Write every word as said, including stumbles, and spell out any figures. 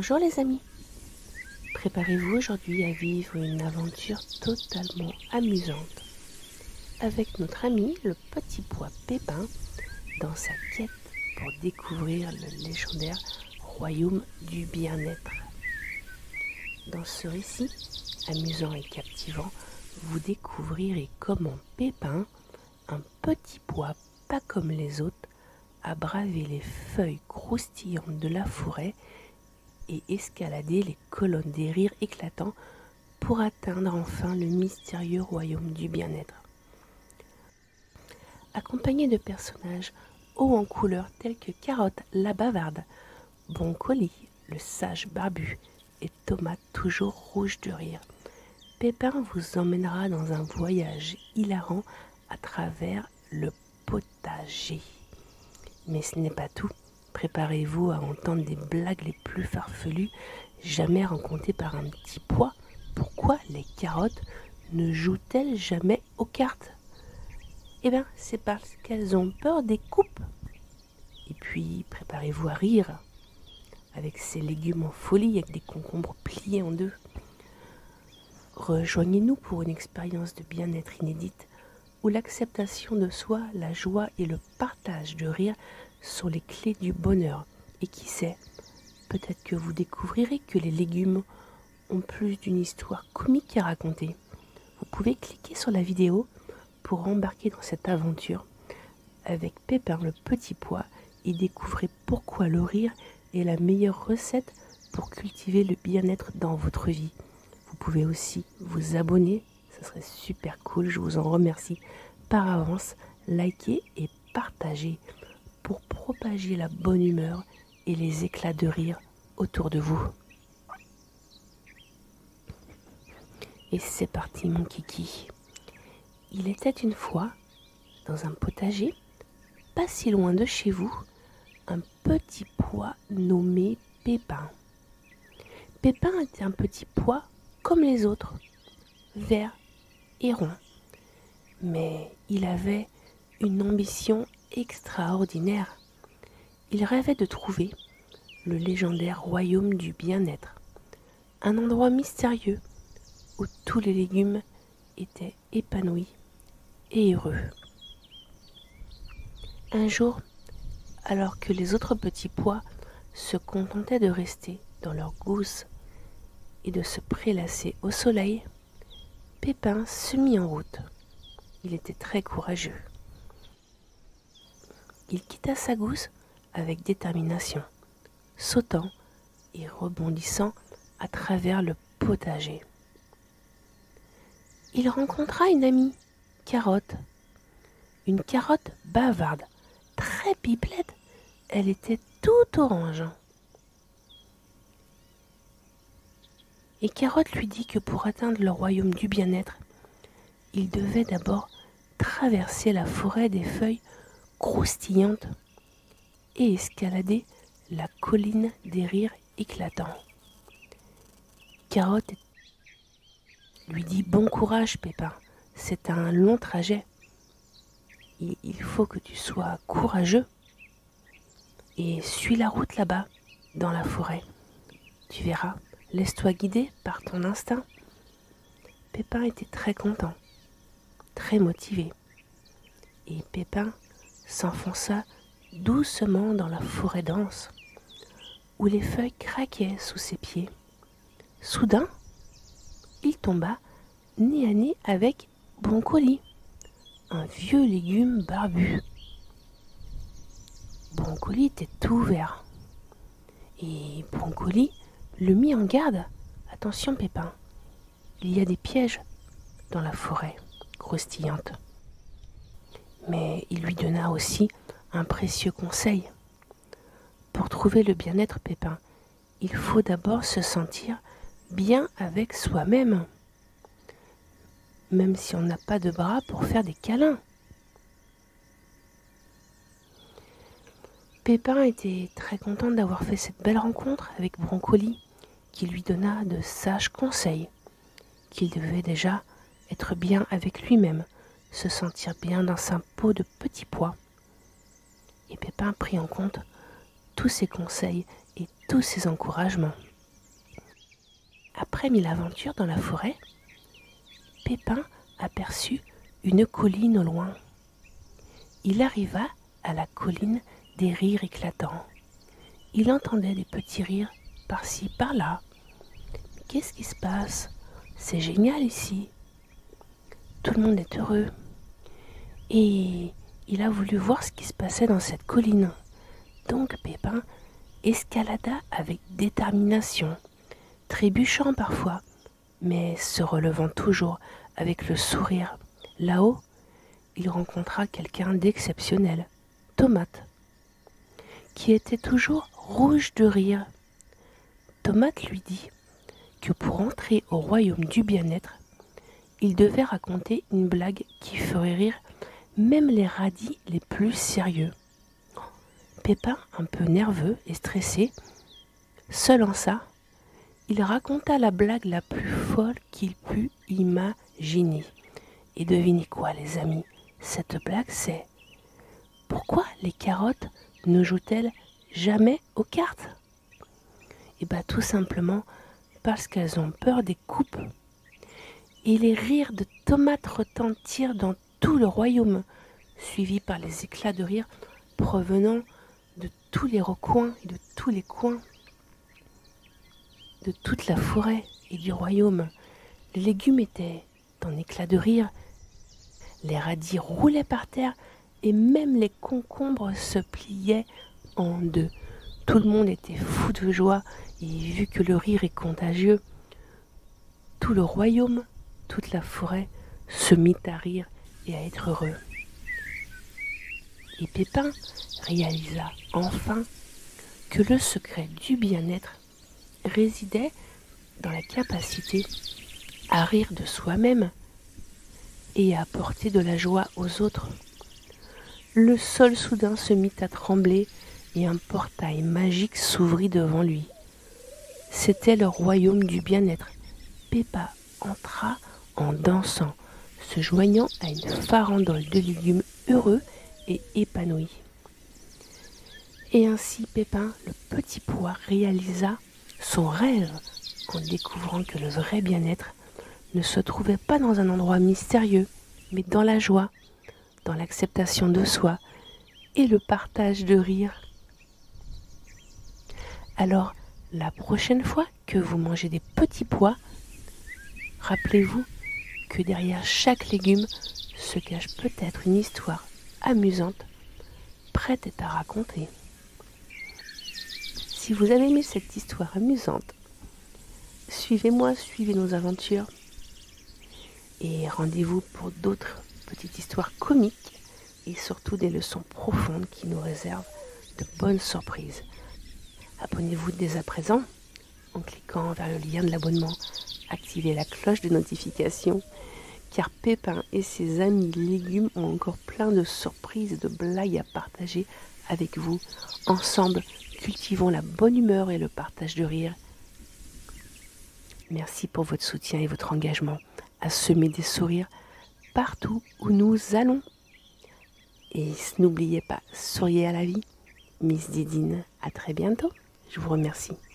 Bonjour les amis, préparez-vous aujourd'hui à vivre une aventure totalement amusante avec notre ami le petit pois Pépin dans sa quête pour découvrir le légendaire royaume du bien-être. Dans ce récit amusant et captivant, vous découvrirez comment Pépin, un petit pois pas comme les autres, a bravé les feuilles croustillantes de la forêt et escalader les colonnes des rires éclatants pour atteindre enfin le mystérieux royaume du bien-être. Accompagné de personnages hauts en couleur tels que Carotte la bavarde, Broncoli le sage barbu et Tomate toujours rouge de rire, Pépin vous emmènera dans un voyage hilarant à travers le potager. Mais ce n'est pas tout. Préparez-vous à entendre des blagues les plus farfelues jamais racontées par un petit pois. Pourquoi les carottes ne jouent-elles jamais aux cartes? Eh bien, c'est parce qu'elles ont peur des coupes. Et puis, préparez-vous à rire avec ces légumes en folie, avec des concombres pliés en deux. Rejoignez-nous pour une expérience de bien-être inédite où l'acceptation de soi, la joie et le partage de rire sont les clés du bonheur. Et qui sait, peut-être que vous découvrirez que les légumes ont plus d'une histoire comique à raconter. Vous pouvez cliquer sur la vidéo pour embarquer dans cette aventure avec Pépin le petit pois et découvrir pourquoi le rire est la meilleure recette pour cultiver le bien-être dans votre vie. Vous pouvez aussi vous abonner, ça serait super cool, je vous en remercie par avance. Likez et partagez pour propager la bonne humeur et les éclats de rire autour de vous. Et c'est parti mon kiki. Il était une fois, dans un potager, pas si loin de chez vous, un petit pois nommé Pépin. Pépin était un petit pois comme les autres, vert et rond. Mais il avait une ambition extraordinaire. Il rêvait de trouver le légendaire royaume du bien-être, un endroit mystérieux où tous les légumes étaient épanouis et heureux. Un jour, alors que les autres petits pois se contentaient de rester dans leur gousse et de se prélasser au soleil, Pépin se mit en route. Il était très courageux. Il quitta sa gousse avec détermination, sautant et rebondissant à travers le potager. Il rencontra une amie, Carotte, une carotte bavarde, très pipelette, elle était toute orange. Et Carotte lui dit que pour atteindre le royaume du bien-être, il devait d'abord traverser la forêt des feuilles croustillantes et escalader la colline des rires éclatants. Carotte lui dit « Bon courage, Pépin, c'est un long trajet. Il faut que tu sois courageux et suis la route là-bas, dans la forêt. Tu verras, laisse-toi guider par ton instinct. » Pépin était très content, très motivé. Et Pépin s'enfonça doucement dans la forêt dense, où les feuilles craquaient sous ses pieds. Soudain, il tomba nez à nez avec Broncoli, un vieux légume barbu. Broncoli était tout vert. Et Broncoli le mit en garde. « Attention Pépin, il y a des pièges dans la forêt croustillante. » Mais il lui donna aussi un précieux conseil. Pour trouver le bien-être, Pépin, il faut d'abord se sentir bien avec soi-même, même si on n'a pas de bras pour faire des câlins. Pépin était très content d'avoir fait cette belle rencontre avec Broncoli, qui lui donna de sages conseils, qu'il devait déjà être bien avec lui-même, se sentir bien dans sa peau de petit pois. Et Pépin prit en compte tous ses conseils et tous ses encouragements. Après mille aventures dans la forêt, Pépin aperçut une colline au loin. Il arriva à la colline des rires éclatants. Il entendait des petits rires par-ci, par-là. Qu'est-ce qui se passe? C'est génial ici. Tout le monde est heureux. Et il a voulu voir ce qui se passait dans cette colline. Donc Pépin escalada avec détermination, trébuchant parfois, mais se relevant toujours avec le sourire. Là-haut, il rencontra quelqu'un d'exceptionnel, Tomate, qui était toujours rouge de rire. Tomate lui dit que pour entrer au royaume du bien-être, il devait raconter une blague qui ferait rire même les radis les plus sérieux. Pépin, un peu nerveux et stressé, seul en ça, il raconta la blague la plus folle qu'il put imaginer. Et devinez quoi, les amis? Cette blague, c'est: pourquoi les carottes ne jouent-elles jamais aux cartes? Eh bien, tout simplement parce qu'elles ont peur des coupes. Et les rires de Tomate retentirent dans tout le royaume, suivis par les éclats de rire provenant de tous les recoins et de tous les coins, de toute la forêt et du royaume. Les légumes étaient en éclats de rire, les radis roulaient par terre et même les concombres se pliaient en deux. Tout le monde était fou de joie et vu que le rire est contagieux, tout le royaume, toute la forêt se mit à rire et à être heureux. Et Pépin réalisa enfin que le secret du bien-être résidait dans la capacité à rire de soi-même et à apporter de la joie aux autres. Le sol soudain se mit à trembler et un portail magique s'ouvrit devant lui. C'était le royaume du bien-être. Pépin entra en dansant, se joignant à une farandole de légumes heureux et épanouis. Et ainsi Pépin, le petit pois, réalisa son rêve en découvrant que le vrai bien-être ne se trouvait pas dans un endroit mystérieux, mais dans la joie, dans l'acceptation de soi et le partage de rire. Alors, la prochaine fois que vous mangez des petits pois, rappelez-vous que derrière chaque légume se cache peut-être une histoire amusante, prête à raconter. Si vous avez aimé cette histoire amusante, suivez-moi, suivez nos aventures et rendez-vous pour d'autres petites histoires comiques et surtout des leçons profondes qui nous réservent de bonnes surprises. Abonnez-vous dès à présent en cliquant vers le lien de l'abonnement. Activez la cloche de notification car Pépin et ses amis légumes ont encore plein de surprises et de blagues à partager avec vous. Ensemble, cultivons la bonne humeur et le partage de rire. Merci pour votre soutien et votre engagement à semer des sourires partout où nous allons. Et n'oubliez pas, souriez à la vie. Miss Didine, à très bientôt. Je vous remercie.